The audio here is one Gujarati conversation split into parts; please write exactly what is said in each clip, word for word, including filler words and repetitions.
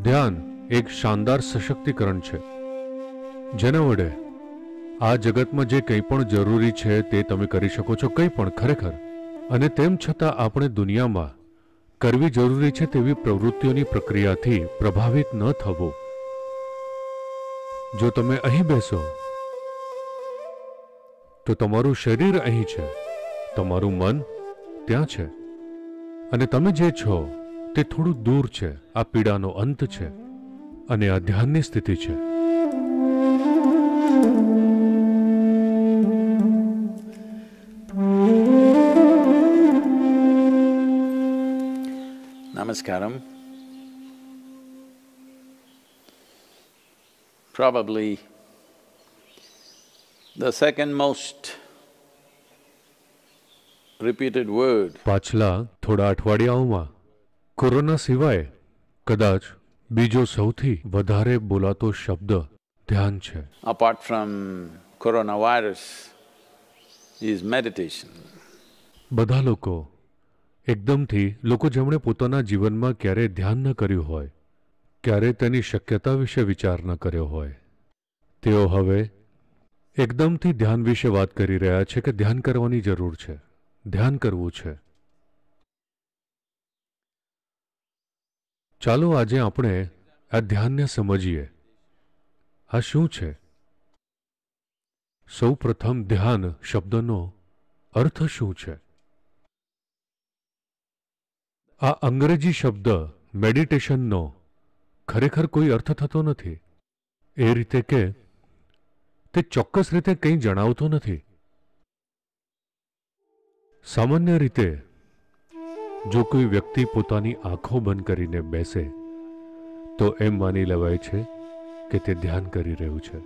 ધ્યાન એક શાનદાર સશક્તિકરણ છે, જેના વડે આ જગતમાં જે કંઈ પણ જરૂરી છે તે તમે કરી શકો છો, કંઈ પણ ખરેખર. અને તેમ છતાં આપણે દુનિયામાં કરવી જરૂરી છે તેવી પ્રવૃત્તિઓની પ્રક્રિયાથી પ્રભાવિત ન થવું. જો તમે અહીં બેસો તો તમારું શરીર અહીં છે, તમારું મન ત્યાં છે, અને તમે જે છો તે થોડું દૂર છે. આ પીડાનો અંત છે અને આ ધ્યાનની સ્થિતિ છે. Namaskaram. Probably the second most repeated word પાછલા થોડા અઠવાડિયાઓમાં કોરોના સિવાય કદાચ બીજો સૌથી વધારે બોલાતો શબ્દ ધ્યાન છે. apart from coronavirus is meditation. બધા લોકો એકદમથી લોકો જેમણે પોતાના જીવનમાં ક્યારેય ધ્યાન ન કર્યું હોય, ક્યારે તેની શક્યતા વિશે વિચાર ન કર્યો હોય, તેઓ હવે એકદમથી ધ્યાન વિશે વાત કરી રહ્યા છે કે ધ્યાન કરવાની જરૂર છે, ધ્યાન કરવું છે. ચાલો આજે આપણે આ ધ્યાનને સમજીએ. આ શું છે? સૌ પ્રથમ ધ્યાન શબ્દનો અર્થ શું છે? આ અંગ્રેજી શબ્દ મેડિટેશનનો ખરેખર કોઈ અર્થ થતો નથી. એ રીતે કે તે ચોક્કસ રીતે કંઈ જણાવતો નથી. સામાન્ય રીતે જો કોઈ વ્યક્તિ પોતાની આંખો બંધ કરીને બેસે તો એમ માની લેવાય છે કે તે ધ્યાન કરી રહ્યું છે.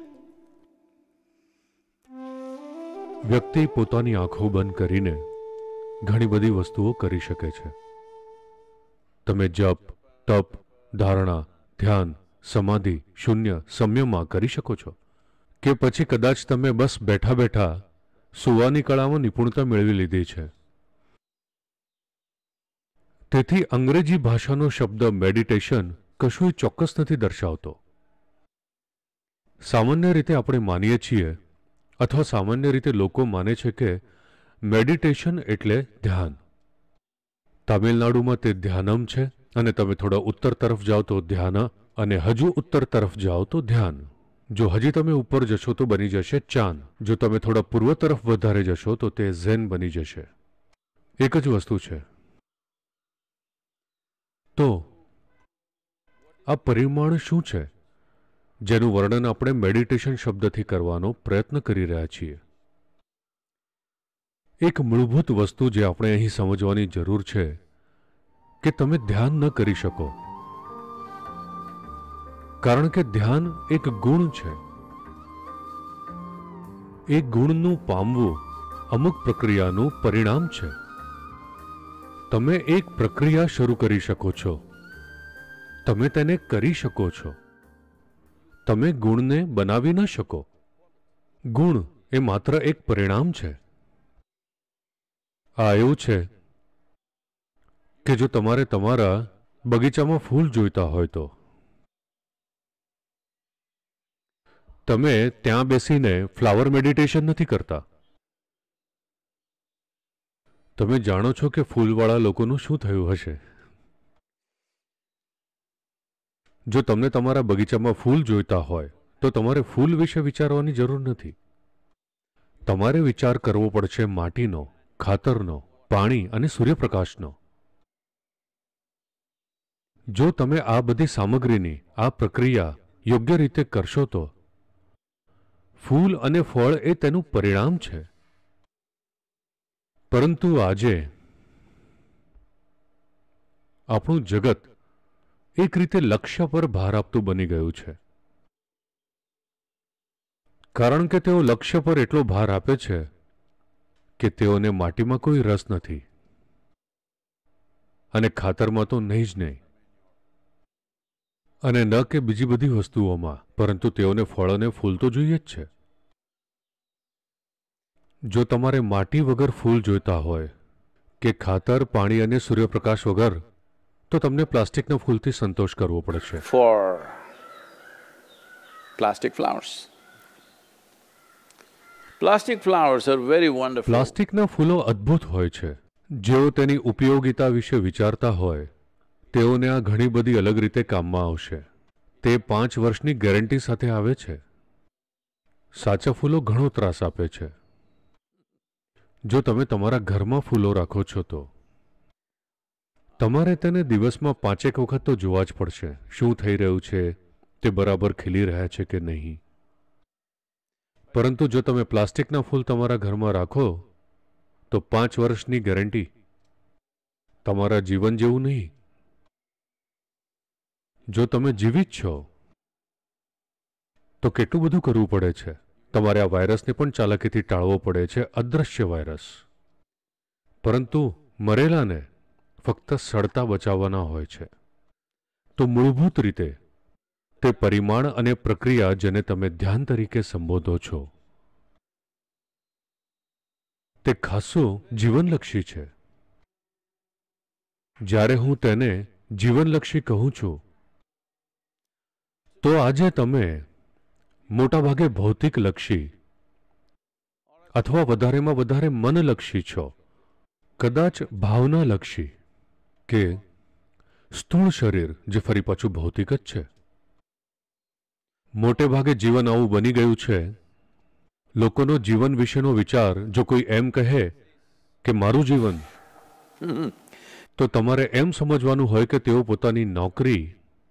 વ્યક્તિ પોતાની આંખો બંધ કરીને ઘણી બધી વસ્તુઓ કરી શકે છે. તમે જપ, તપ, ધારણા, ધ્યાન, સમાધિ, શૂન્ય, સંયમમાં કરી શકો છો. કે પછી કદાચ તમે બસ બેઠા બેઠા સૂવાની કળામાં નિપુણતા મેળવી લીધી છે. તેથી અંગ્રેજી ભાષાનો શબ્દ મેડિટેશન કશું ચોક્કસ નથી દર્શાવતો. સામાન્ય રીતે આપણે માનીએ છીએ અથવા સામાન્ય રીતે લોકો માને છે કે મેડિટેશન એટલે ધ્યાન. તામિલનાડુમાં તે ધ્યાનમ છે, અને તમે થોડા ઉત્તર તરફ જાઓ તો ધ્યાન, અને હજુ ઉત્તર તરફ જાઓ તો ધ્યાન. જો હજી તમે ઉપર જશો તો બની જશે ચાન. જો તમે થોડા પૂર્વ તરફ વધારે જશો તો તે ઝેન બની જશે. એક જ વસ્તુ છે. તો આ પરિમાણ શું છે જેનું વર્ણન આપણે મેડિટેશન શબ્દથી કરવાનો પ્રયત્ન કરી રહ્યા છીએ? એક મૂળભૂત વસ્તુ જે આપણે અહીં સમજવાની જરૂર છે કે તમે ધ્યાન ન કરી શકો, કારણ કે ધ્યાન એક ગુણ છે. એ ગુણનું પામવું અમુક પ્રક્રિયાનું પરિણામ છે. તમે એક પ્રક્રિયા શરૂ કરી શકો છો, તમે તેને કરી શકો છો. તમે ગુણને બનાવી ન શકો. ગુણ એ માત્ર એક પરિણામ છે. આ એવું છે કે જો તમારે તમારા બગીચામાં ફૂલ જોઈતા હોય તો તમે ત્યાં બેસીને ફ્લાવર મેડિટેશન નથી કરતા. તમે જાણો છો કે ફૂલવાળા લોકોનું શું થયું હશે. જો તમને તમારા બગીચામાં ફૂલ જોઈતા હોય તો તમારે ફૂલ વિશે વિચારવાની જરૂર નથી. તમારે વિચાર કરવો પડશે માટીનો, ખાતરનો, પાણી અને સૂર્યપ્રકાશનો. જો તમે આ બધી સામગ્રીની આ પ્રક્રિયા યોગ્ય રીતે કરશો તો ફૂલ અને ફળ એ તેનું પરિણામ છે. પરંતુ આજે આપણું જગત એક રીતે લક્ષ્ય પર ભાર આપતું બની ગયું છે, કારણ કે તેઓ લક્ષ્ય પર એટલો ભાર આપે છે કે તેઓને માટીમાં કોઈ રસ નથી, અને ખાતરમાં તો નહીં જ નહીં, અને ન કે બીજી બધી વસ્તુઓમાં, પરંતુ તેઓને ફળ અને ફૂલ તો જોઈએ જ છે. જો તમારે માટી વગર ફૂલ જોઈતા હોય કે ખાતર, પાણી અને સૂર્યપ્રકાશ વગર, તો તમને પ્લાસ્ટિકના ફૂલથી સંતોષ કરવો પડશે. for plastic flowers. Plastic flowers are very wonderful. પ્લાસ્ટિકના ફૂલો અદ્ભુત હોય છે. જેઓ તેની ઉપયોગિતા વિશે વિચારતા હોય તેઓને આ ઘણી બધી અલગ રીતે કામમાં આવશે. તે પાંચ વર્ષની ગેરંટી સાથે આવે છે. સાચા ફૂલો ઘણો ત્રાસ આપે છે. જો તમે તમારા ઘરમાં ફૂલો રાખો છો તો તમારે તેને દિવસમાં પાંચેક વખત તો જોવા જ પડશે. શું થઈ રહ્યું છે, તે બરાબર ખીલી રહ્યા છે કે નહીં. પરંતુ જો તમે પ્લાસ્ટિકના ફૂલ તમારા ઘરમાં રાખો તો પાંચ વર્ષની ગેરંટી. તમારા જીવન જેવું નહીં. જો તમે જીવિત છો તો કેટલું બધું કરવું પડે છે. તમારે આ વાયરસને પણ ચાલાકીથી ટાળવો પડે છે, અદૃશ્ય વાયરસ. પરંતુ મરેલાને ફક્ત સડતા બચાવવાના હોય છે. તો મૂળભૂત રીતે તે પરિમાણ અને પ્રક્રિયા જેને તમે ધ્યાન તરીકે સંબોધો છો તે ખાસ્સું જીવનલક્ષી છે. જ્યારે હું તેને જીવનલક્ષી કહું છું તો આજે તમે મોટાભાગે ભૌતિકલક્ષી અથવા વધારેમાં વધારે મનલક્ષી છો. કદાચ ભાવનાલક્ષી કે સ્થૂળ શરીર જે ફરી પાછું ભૌતિક જ છે. મોટે ભાગે જીવન આવું બની ગયું છે. લોકોનો જીવન વિશેનો વિચાર જો કોઈ એમ કહે કે મારું જીવન, તો તમારે એમ સમજવાનું હોય કે તેઓ પોતાની નોકરી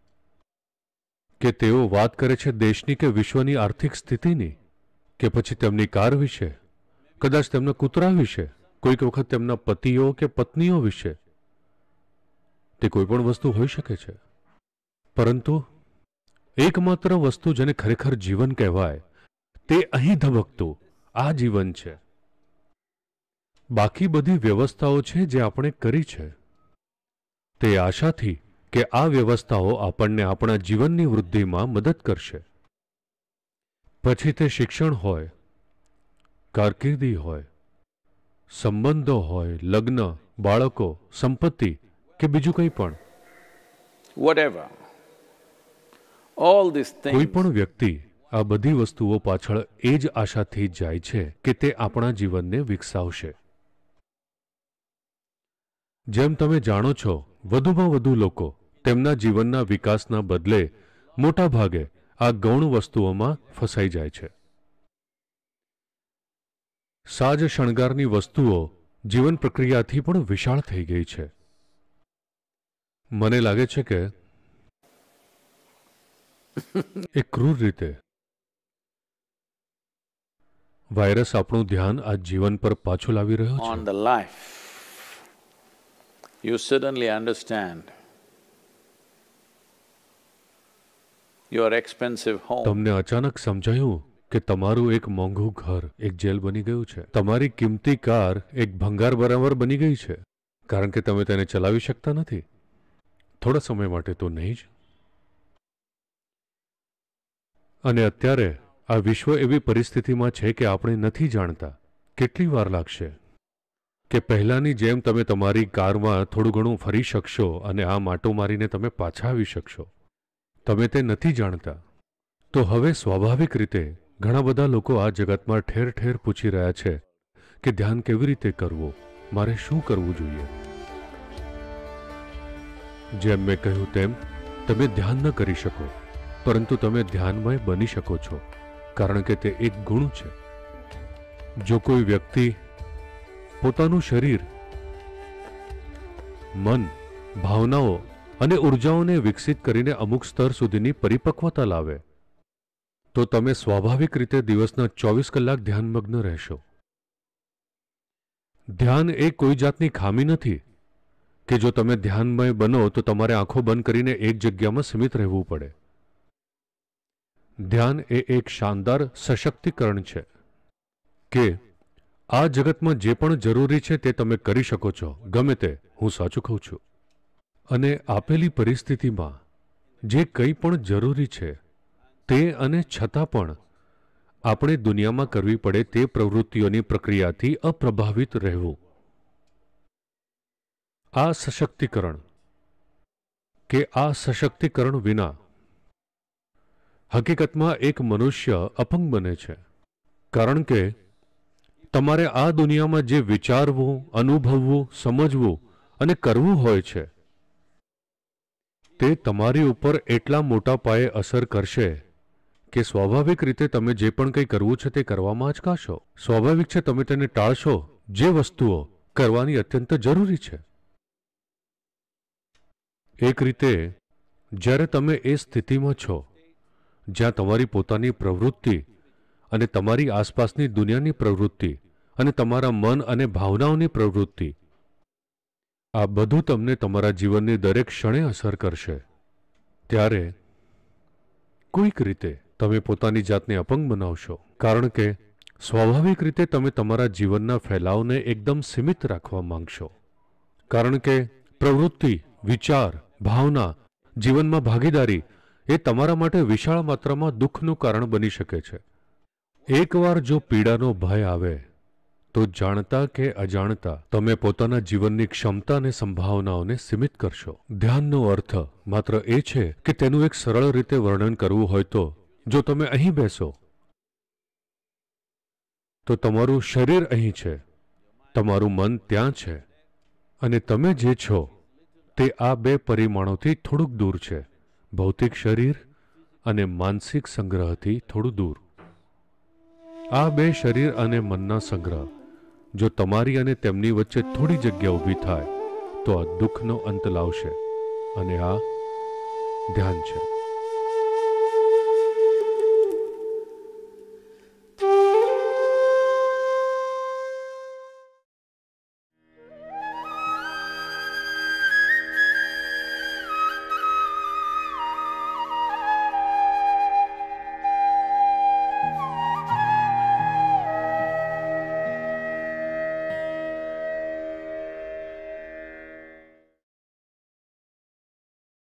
કે તેઓ વાત કરે છે દેશની કે વિશ્વની આર્થિક સ્થિતિની, કે પછી તેમની કાર વિશે, કદાચ તેમના કૂતરા વિશે, કોઈક વખત તેમના પતિઓ કે પત્નીઓ વિશે. તે કોઈ પણ વસ્તુ હોઈ શકે છે. પરંતુ એકમાત્ર વસ્તુ જેને ખરેખર જીવન કહેવાય તે અહીં ધબકતું આ જીવન છે. બાકી બધી વ્યવસ્થાઓ છે જે આપણે કરી છે તે આશાથી કે આ વ્યવસ્થાઓ આપણને આપણા જીવનની વૃદ્ધિમાં મદદ કરશે. પછી તે શિક્ષણ હોય, કારકિર્દી હોય, સંબંધો હોય, લગ્ન, બાળકો, સંપત્તિ કે બીજું કંઈ પણ. Whatever. All these કોઈ things પણ વ્યક્તિ આ બધી વસ્તુઓ પાછળ એ જ આશાથી જાય છે કે તે આપણા જીવનને વિકસાવશે. જેમ તમે જાણો છો, વધુમાં વધુ લોકો તેમના જીવનના વિકાસના બદલે મોટા ભાગે આ ગૌણ વસ્તુઓમાં ફસાઈ જાય છે. સાજ શણગારની વસ્તુઓ જીવન પ્રક્રિયાથી પણ વિશાળ થઈ ગઈ છે. મને લાગે છે કે એક ક્રૂર રીતે વાયરસ આપણું ધ્યાન આ જીવન પર પાછું લાવી રહ્યો છે. on the life, you suddenly understand your expensive home તમને અચાનક સમજાયું કે તમારું એક મોંઘું ઘર એક જેલ બની ગયું છે. તમારી કિંમતી કાર એક ભંગાર બરાબર બની ગઈ છે, કારણ કે તમે તેને ચલાવી શકતા નથી. થોડા સમય માટે તો નહીં જ. અને અત્યારે આ વિશ્વ એવી પરિસ્થિતિમાં છે કે આપણે નથી જાણતા કેટલી વાર લાગશે કે પહેલાંની જેમ તમે તમારી કારમાં થોડું ઘણું ફરી શકશો અને આ માટો મારીને તમે પાછા આવી શકશો. તમે તે નથી જાણતા. તો હવે સ્વાભાવિક રીતે ઘણા બધા લોકો આ જગતમાં ઠેર ઠેર પૂછી રહ્યા છે કે ધ્યાન કેવી રીતે કરવું, મારે શું કરવું જોઈએ. જેમ મેં કહ્યું તેમ તમે ધ્યાન ન કરી શકો, પરંતુ તમે ધ્યાનમય બની શકો છો, કારણ કે તે એક ગુણ છે. જો કોઈ વ્યક્તિ પોતાનું શરીર, મન, ભાવનાઓ અને ઉર્જાઓને વિકસિત કરીને અમુક સ્તર સુધીની પરિપક્વતા લાવે તો તમે સ્વાભાવિક રીતે દિવસના ચોવીસ કલાક ધ્યાનમગ્ન રહેશો. ધ્યાન એ કોઈ જાતની ખામી નથી કે જો તમે ધ્યાનમય બનો તો તમારે આંખો બંધ કરીને એક જગ્યામાં સીમિત રહેવું પડે. ધ્યાન એ એક શાનદાર સશક્તિકરણ છે કે આ જગતમાં જે પણ જરૂરી છે તે તમે કરી શકો છો, ગમે તે. હું સાચું કહું છું. અને આપેલી પરિસ્થિતિમાં જે કંઈ પણ જરૂરી છે તે અને છતાં પણ આપણે દુનિયામાં કરવી પડે તે પ્રવૃત્તિઓની પ્રક્રિયાથી અપ્રભાવિત રહેવું. આ સશક્તિકરણ કે આ સશક્તિકરણ વિના હકીકતમાં એક મનુષ્ય અપંગ બને છે, કારણ કે તમારે આ દુનિયામાં જે વિચારવું, અનુભવવું, સમજવું અને કરવું હોય છે તે તમારી ઉપર એટલા મોટા પાયે અસર કરશે કે સ્વાભાવિક રીતે તમે જે પણ કંઈ કરવું છે તે કરવામાં અચકાશો. સ્વાભાવિક છે તમે તેને ટાળશો જે વસ્તુઓ કરવાની અત્યંત જરૂરી છે. એક રીતે જ્યારે તમે એ સ્થિતિમાં છો જ્યાં તમારી પોતાની પ્રવૃત્તિ અને તમારી આસપાસની દુનિયાની પ્રવૃત્તિ અને તમારા મન અને ભાવનાઓની પ્રવૃત્તિ આ બધું તમને તમારા જીવનની દરેક ક્ષણે અસર કરશે, ત્યારે કોઈક રીતે તમે પોતાની જાતને અપંગ બનાવશો, કારણ કે સ્વાભાવિક રીતે તમે તમારા જીવનના ફેલાવને એકદમ સીમિત રાખવા માંગશો, કારણ કે પ્રવૃત્તિ, વિચાર, ભાવના, જીવનમાં ભાગીદારી એ તમારા માટે વિશાળ માત્રામાં દુઃખનું કારણ બની શકે છે. એકવાર જો પીડાનો ભય આવે તો જાણતા કે અજાણતા તમે પોતાના જીવનની ક્ષમતા અને સંભાવનાઓને સીમિત કરશો. ધ્યાનનો અર્થ માત્ર એ છે કે તેનું એક સરળ રીતે વર્ણન કરવું હોય તો જો તમે અહીં બેસો તો તમારું શરીર અહીં છે, તમારું મન ત્યાં છે અને તમે જે છો તે આ બે પરિમાણોથી થોડુંક દૂર છે, ભૌતિક શરીર અને માનસિક સંગ્રહથી થોડું દૂર. આ બે શરીર અને મનના સંગ્રહ જો તમારી અને તેમની વચ્ચે થોડી જગ્યા ઊભી થાય તો આ દુઃખનો અંત લાવશે, અને આ ધ્યાન છે.